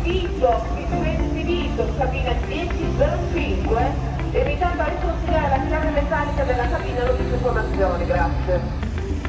Vito, frequenzi Vito, cabina 1005, evitando a riconsigliare la chiave meccanica della cabina, non disinformazioni, grazie.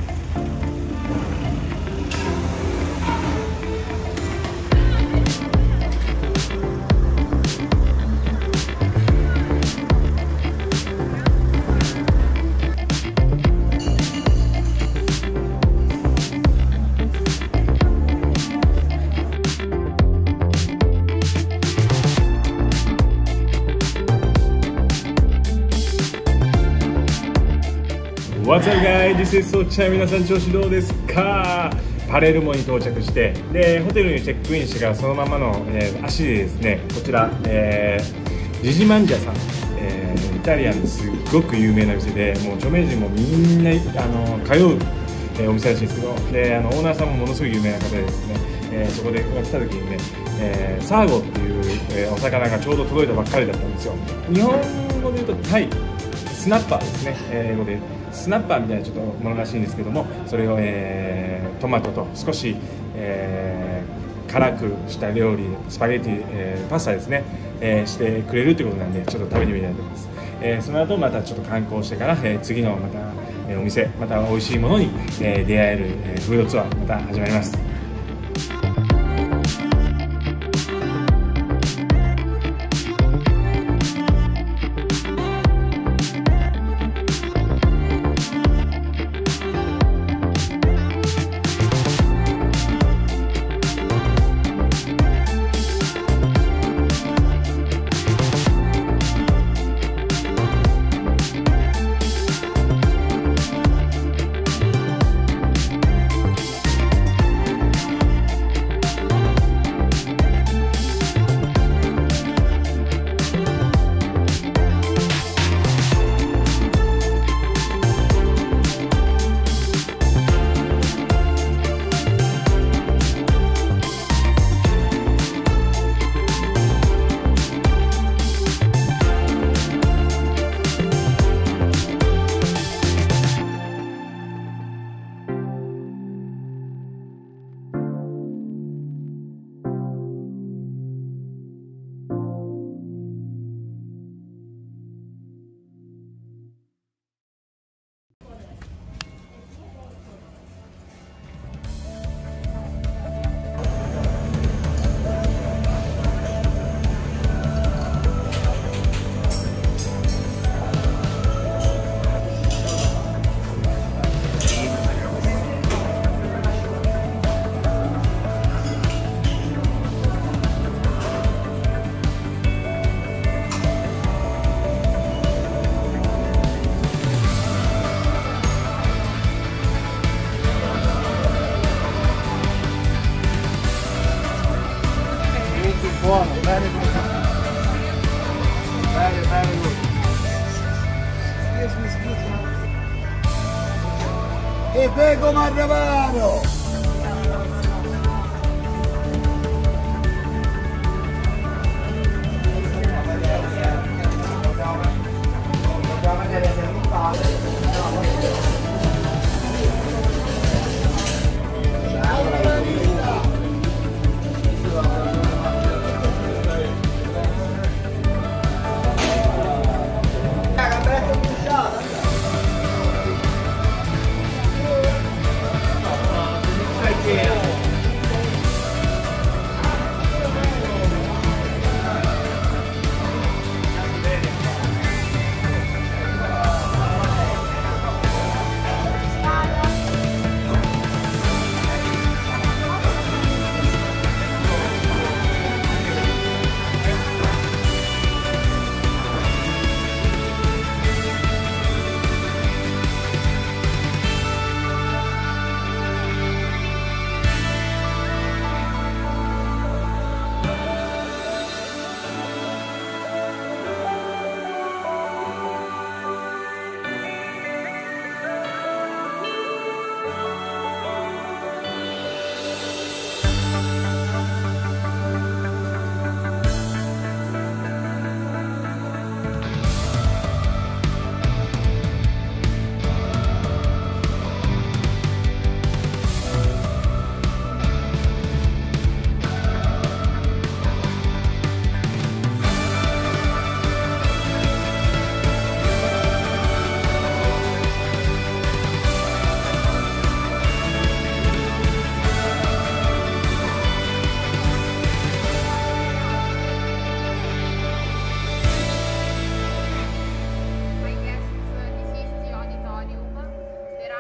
What's up guys, this is Socha。皆さん調子どうですか？パレルモに到着して、でホテルにチェックインしてからそのままの、足でですね、こちら、ジジマンジャさん、イタリアンですっごく有名な店で、もう著名人もみんな通う、お店らしいんですけど、でオーナーさんもものすごい有名な方でですね、そこで来た時にね、サーゴっていう、お魚がちょうど届いたばっかりだったんですよ。日本語で言うとタイスナッパーですね、英語でスナッパーみたいなちょっとものらしいんですけども、それを、トマトと少し、辛くした料理、スパゲティ、パスタですね、してくれるということなんで、ちょっと食べてみたいと思います。その後またちょっと観光してから、次のまた、お店、また美味しいものに、出会える、フードツアーまた始まります。 Buono, bene così. Bene così. Scusa. E prego Marravano!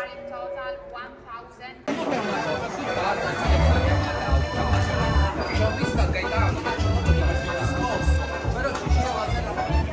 in total 1,000. Ci ho visto a Gaetano, ma c'ho avuto nascosto, però ci sono la sera.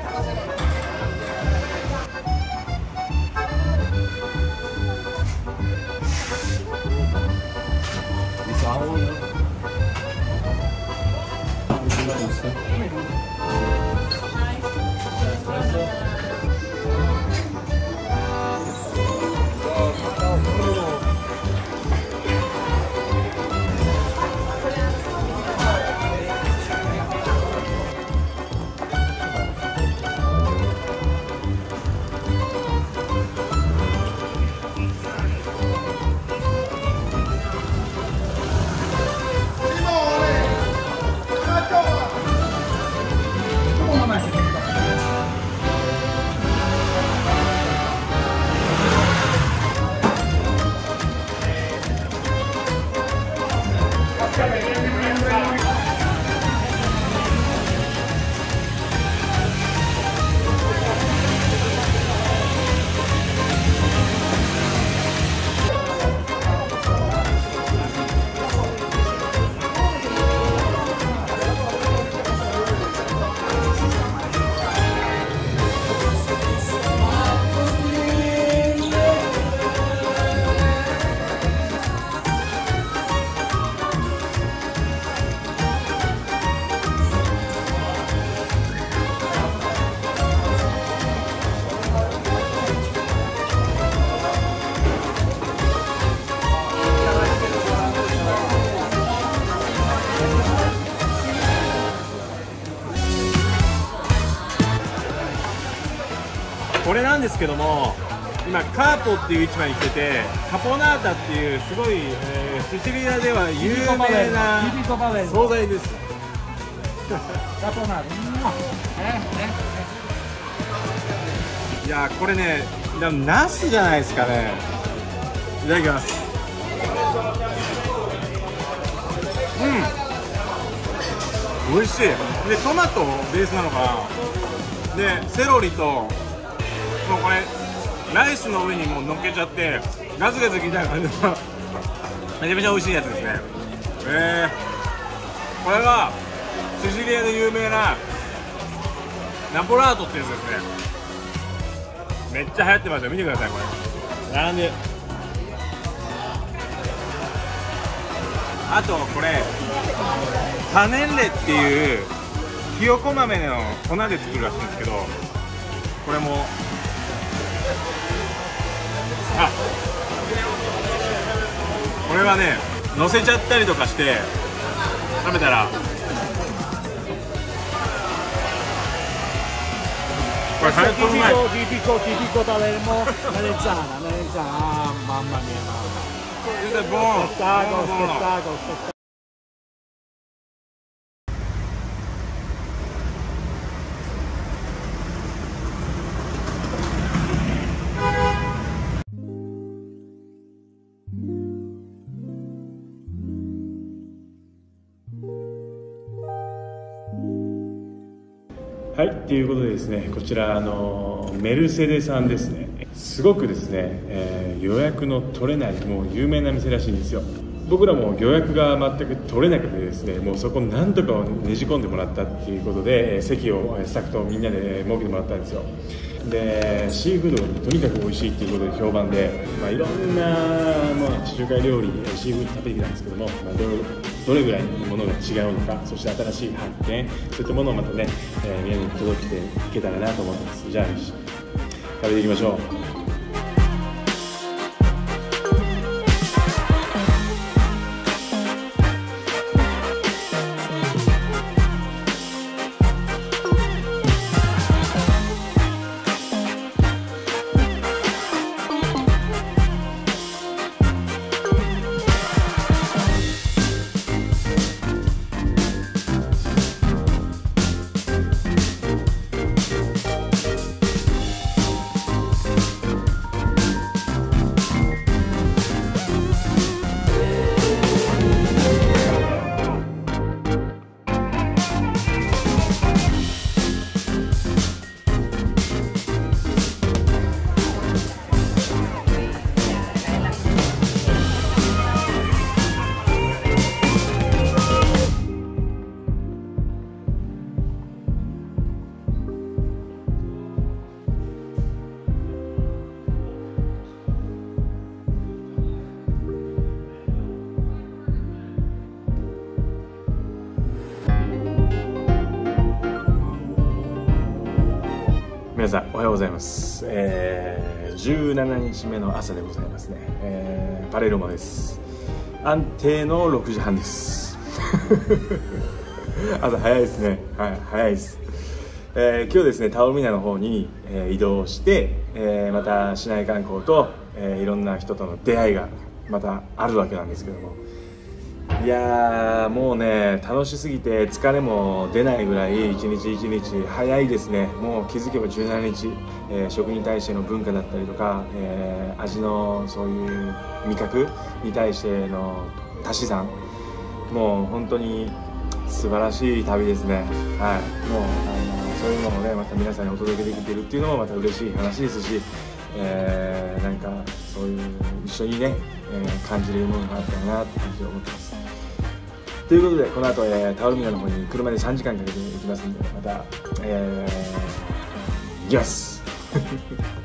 これなんですけども、今カーポっていう市場に来てて、カポナータっていうすごい、シチリアでは有名な惣菜です。いやこれね、ナスじゃないですかね。いただきます。美味しい。でトマトベースなのかな。でセロリと、もうこれライスの上にもう乗っけちゃってガツガツきた感じのめちゃめちゃ美味しいやつですね。これはシチリアで有名なナポラートってやつですね。めっちゃ流行ってますよ。見てください、これ並んで。あとこれパネッレっていうひよこ豆の粉で作るらしいんですけど、これもこれはね、乗せちゃったりとかして食べたら、これ最高うまい。 tipico Palermo, melenzana, mamma mia. Questo è buono. Spettacolo. はい、ということでですね、こちらメルセデさんですね。すごくですね、予約の取れないもう有名な店らしいんですよ。僕らも予約が全く取れなくてですね、もうそこなんとかをねじ込んでもらったっていうことで、席をスタッフとみんなで設けてもらったんですよ。でシーフードがとにかく美味しいっていうことで評判で、いろんな、地中海料理シーフード食べてきたんですけども、どれぐらいのものが違うのか、そして新しい発見、そういったものをまたね、みんなに届けていけたらなと思ってます。じゃあ食べていきましょう。 皆さんおはようございます、17日目の朝でございますね、パレルモです。安定の6時半です朝早いですね。はい、早いです。今日ですね、タオミナの方に、移動して、また市内観光と、いろんな人との出会いがまたあるわけなんですけども、いやーもうね、楽しすぎて疲れも出ないぐらい一日一日早いですね。もう気づけば17日、食に対しての文化だったりとか、味のそういう味覚に対しての足し算、もう本当に素晴らしい旅ですね。はい、もうそういうのをね、また皆さんにお届けできているっていうのもまた嬉しい話ですし、なんかそういう一緒にね、感じれるものがあったらなって感じで思ってます。ということで、この後、タオルミナの方に車で3時間かけて行きますんで、また、行きます